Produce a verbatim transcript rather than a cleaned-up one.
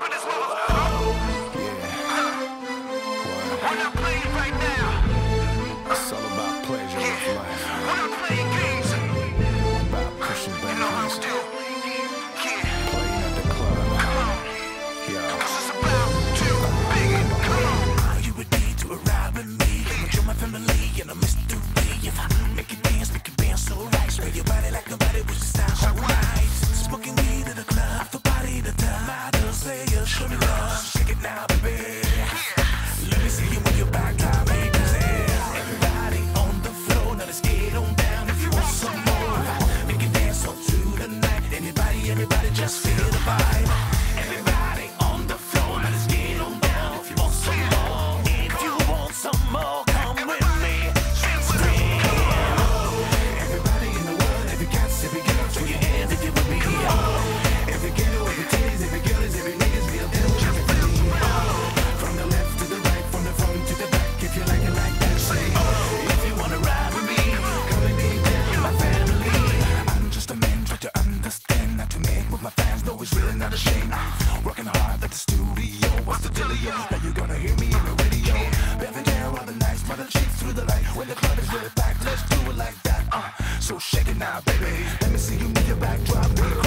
up in this motherfucker. We're not playing right now. It's all about pleasure Yeah. of life. We're not playing games. About pushing You know how buttons, to do. Yeah. playing at the club. Come on. Yo. This is about to begin. Come on. Are you ready to arrive with me? You're my family and a mystery. If I make you dance, make you dance so right. Spread your body like nobody was just time so right. Smoking weed at the club, the party the time. I don't say you show me love. Shake it now, baby. Let me see you move your back, time, baby. Everybody on the floor, now let's get on down. If you want some more, make it dance all through the night. Anybody, everybody, just feel the vibe. Everybody on the floor, now let's get on down. If you want some more, if you want some more, come with me. Scream. Everybody in the world, every cats, every girl, throw your hands if you with me. Every ghetto, every titties, every girl is every nigga's real deal. From the left to the right, from the front to the back, if you like it like that, say. If you wanna ride with me, come and be down with my family. I'm just a man, try to understand, not to make with my fans, know it's really not a shame. Working hard at the studio, what's the dealio? Now you gonna hear me in the radio. Bevin down all the nights, mother chicks through the light. When the club is really packed, let's do it like that. Uh, so shake it now, baby. Let me see you move your back, drop,